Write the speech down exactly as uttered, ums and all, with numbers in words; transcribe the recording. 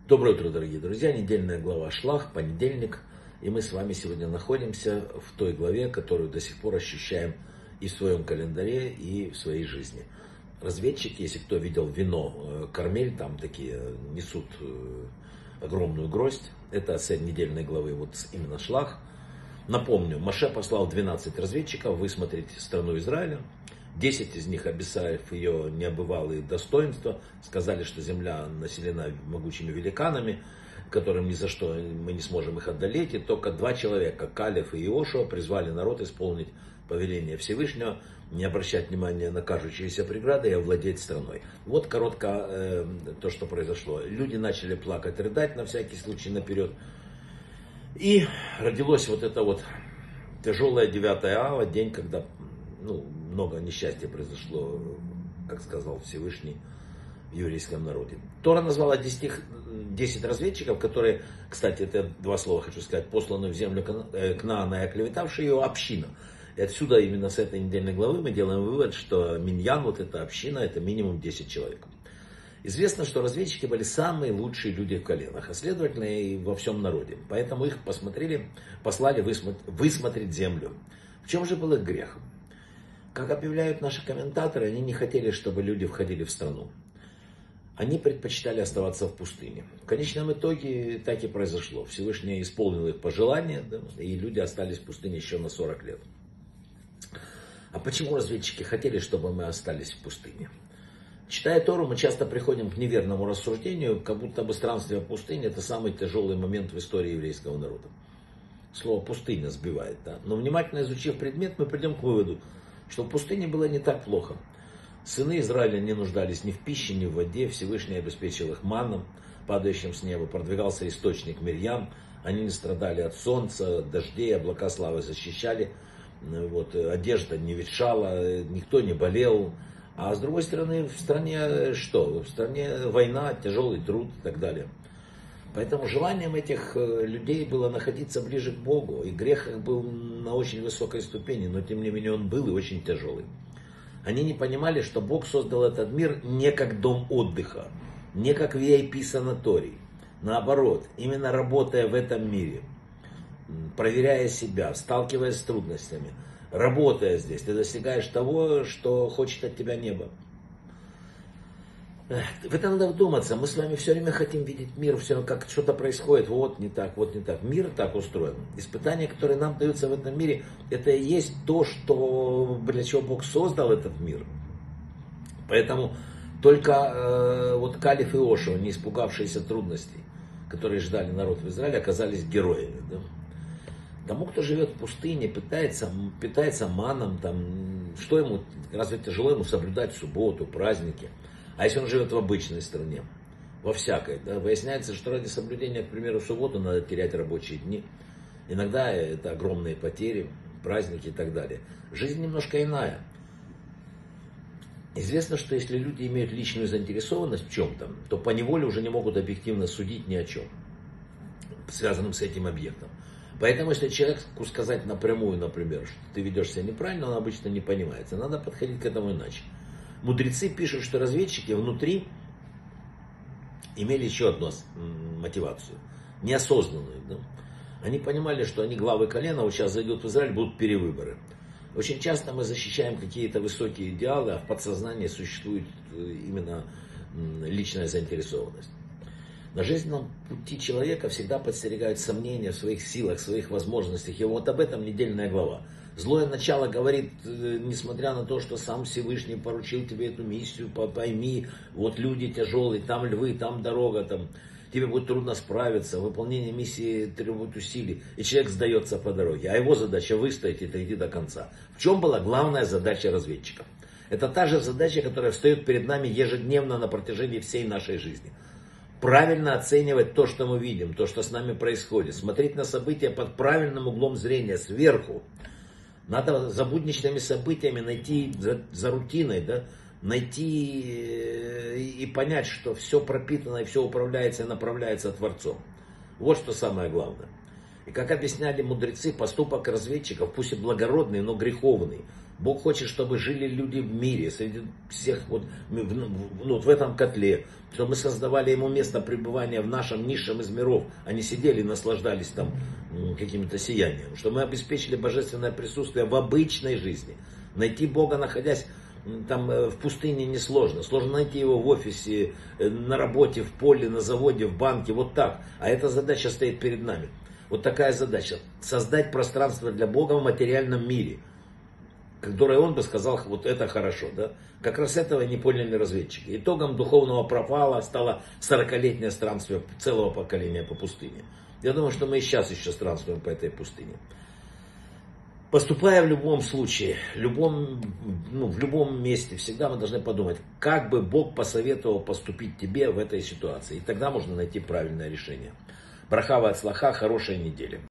Доброе утро, дорогие друзья. Недельная глава Шлах, понедельник. И мы с вами сегодня находимся в той главе, которую до сих пор ощущаем и в своем календаре, и в своей жизни. Разведчики, если кто видел вино Кармель, там такие несут огромную гроздь. Это цель недельной главы, вот именно Шлах. Напомню, Моше послал двенадцать разведчиков высмотреть страну Израиля. десять из них, описав ее необывалые достоинства, сказали, что земля населена могучими великанами, которым ни за что мы не сможем их одолеть. И только два человека, Калев и Иошуа, призвали народ исполнить повеление Всевышнего, не обращать внимания на кажущиеся преграды и овладеть страной. Вот коротко э, то, что произошло. Люди начали плакать, рыдать на всякий случай наперед. И родилось вот это вот тяжелое девятое ава, день, когда ну, много несчастья произошло, как сказал Всевышний, в еврейском народе. Тора назвала десять разведчиков, которые, кстати, это два слова хочу сказать, посланы в землю Кнаана и оклеветавшие ее община. И отсюда, именно с этой недельной главы, мы делаем вывод, что Миньян, вот эта община, это минимум десять человек. Известно, что разведчики были самые лучшие люди в коленах, а следовательно и во всем народе. Поэтому их посмотрели, послали высмотреть землю. В чем же был их грех? Как объявляют наши комментаторы, они не хотели, чтобы люди входили в страну. Они предпочитали оставаться в пустыне. В конечном итоге так и произошло. Всевышний исполнил их пожелания, да, и люди остались в пустыне еще на сорок лет. А почему разведчики хотели, чтобы мы остались в пустыне? Читая Тору, мы часто приходим к неверному рассуждению, как будто бы странствие в пустыне — это самый тяжелый момент в истории еврейского народа. Слово «пустыня» сбивает, да. Но внимательно изучив предмет, мы придем к выводу, что в пустыне было не так плохо. Сыны Израиля не нуждались ни в пище, ни в воде. Всевышний обеспечил их манном, падающим с неба. Продвигался источник Мирьям. Они не страдали от солнца, дождей, облака славы защищали. Вот, одежда не ветшала, никто не болел. А с другой стороны, в стране что? В стране война, тяжелый труд и так далее. Поэтому желанием этих людей было находиться ближе к Богу. И грех их был на очень высокой ступени, но тем не менее он был и очень тяжелый. Они не понимали, что Бог создал этот мир не как дом отдыха, не как ви ай пи-санаторий. Наоборот, именно работая в этом мире, проверяя себя, сталкиваясь с трудностями, работая здесь, ты достигаешь того, что хочет от тебя небо. В это надо вдуматься. Мы с вами все время хотим видеть мир, все равно как что-то происходит, вот не так, вот не так. Мир так устроен. Испытания, которые нам даются в этом мире, это и есть то, что, для чего Бог создал этот мир. Поэтому только э, вот Калев и Иошуа, не испугавшиеся трудностей, которые ждали народ в Израиле, оказались героями. Да? Тому, кто живет в пустыне, питается, питается маном, там, что ему, разве тяжело ему соблюдать субботу, праздники? А если он живет в обычной стране, во всякой, да, выясняется, что ради соблюдения, к примеру, субботу надо терять рабочие дни. Иногда это огромные потери, праздники и так далее. Жизнь немножко иная. Известно, что если люди имеют личную заинтересованность в чем-то, то поневоле уже не могут объективно судить ни о чем, связанном с этим объектом. Поэтому, если человеку сказать напрямую, например, что ты ведешь себя неправильно, он обычно не понимает. Надо подходить к этому иначе. Мудрецы пишут, что разведчики внутри имели еще одну мотивацию, неосознанную. Да? Они понимали, что они главы колена, вот сейчас зайдут в Израиль, будут перевыборы. Очень часто мы защищаем какие-то высокие идеалы, а в подсознании существует именно личная заинтересованность. На жизненном пути человека всегда подстерегают сомнения в своих силах, в своих возможностях. И вот об этом недельная глава. Злое начало говорит, несмотря на то, что сам Всевышний поручил тебе эту миссию, пойми, вот люди тяжелые, там львы, там дорога, там, тебе будет трудно справиться, выполнение миссии требует усилий, и человек сдается по дороге. А его задача выстоять и дойти до конца. В чем была главная задача разведчика? Это та же задача, которая встает перед нами ежедневно на протяжении всей нашей жизни. Правильно оценивать то, что мы видим, то, что с нами происходит, смотреть на события под правильным углом зрения, сверху. Надо за будничными событиями найти, за, за рутиной, да, найти и понять, что все пропитано и все управляется и направляется Творцом. Вот что самое главное. И как объясняли мудрецы, поступок разведчиков, пусть и благородный, но греховный, Бог хочет, чтобы жили люди в мире, среди всех вот, ну, вот в этом котле, чтобы мы создавали ему место пребывания в нашем низшем из миров, а не сидели и наслаждались там каким-то сиянием, чтобы мы обеспечили божественное присутствие в обычной жизни. Найти Бога, находясь там в пустыне, несложно. Сложно найти его в офисе, на работе, в поле, на заводе, в банке, вот так. А эта задача стоит перед нами. Вот такая задача. Создать пространство для Бога в материальном мире, которое он бы сказал, вот это хорошо. Да? Как раз этого не поняли разведчики. Итогом духовного провала стало сорокалетнее странствие целого поколения по пустыне. Я думаю, что мы и сейчас еще странствуем по этой пустыне. Поступая в любом случае, любом, ну, в любом месте, всегда мы должны подумать, как бы Бог посоветовал поступить тебе в этой ситуации. И тогда можно найти правильное решение. Браха ва ацлаха, хорошей недели.